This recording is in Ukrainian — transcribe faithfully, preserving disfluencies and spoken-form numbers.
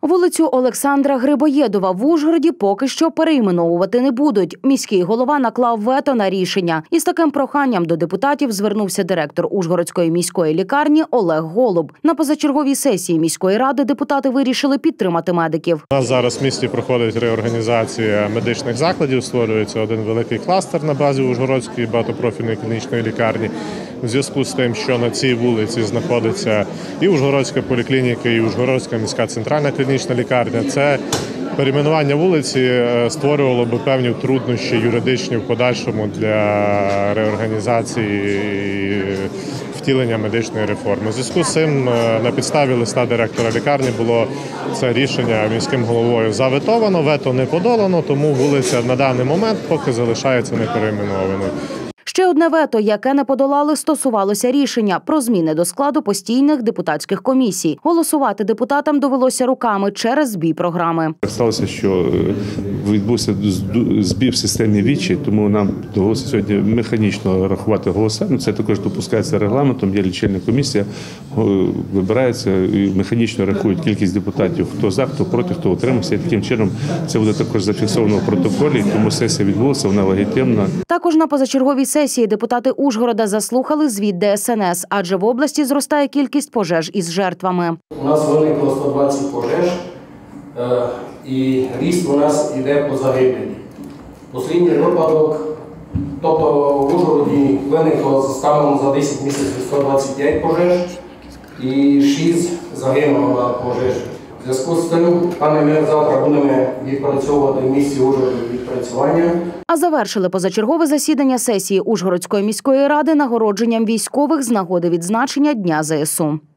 Вулицю Олександра Грибоєдова в Ужгороді поки що перейменовувати не будуть. Міський голова наклав вето на рішення. Із таким проханням до депутатів звернувся директор Ужгородської міської лікарні Олег Голуб. На позачерговій сесії міської ради депутати вирішили підтримати медиків. У нас зараз в місті проходить реорганізація медичних закладів, створюється один великий кластер на базі Ужгородської багатопрофільної клінічної лікарні. У зв'язку з тим, що на цій вулиці знаходиться і Ужгородська поліклініка, і Ужгородська міська центральна клінічна лікарня, це перейменування вулиці створювало би певні труднощі юридичні в подальшому для реорганізації і втілення медичної реформи. У зв'язку з цим на підставі листа директора лікарні було це рішення міським головою заветовано, вето не подолано, тому вулиця на даний момент поки залишається неперейменованою. Ще одне вето, яке не подолали, стосувалося рішення про зміни до складу постійних депутатських комісій. Голосувати депутатам довелося руками через збій програми. Сталося, що відбувся збій в системі вічі, тому нам довелося сьогодні механічно рахувати голоси. Це також допускається регламентом, є лічильна комісія, вибирається і механічно рахують кількість депутатів, хто за, хто проти, хто утримався. І таким чином це буде також зафіксовано в протоколі, тому сесія відбулася, вона легітимна. Також на позачерговій сесії депутати Ужгорода заслухали звіт Де Ес Ен Ес, адже в області зростає кількість пожеж із жертвами. У нас виникло сто двадцять пожеж, і ріст у нас йде по загибелі. Останній випадок, тобто в Ужгороді виникло станом за десять місяців сто двадцять п'ять пожеж і шість загинуло на пожеж. В зв'язку з тим, пане, ми завтра будемо відпрацьовувати в місті Ужгороді відпрацювання. А завершили позачергове засідання сесії Ужгородської міської ради нагородженням військових з нагоди відзначення Дня Зе Ес У.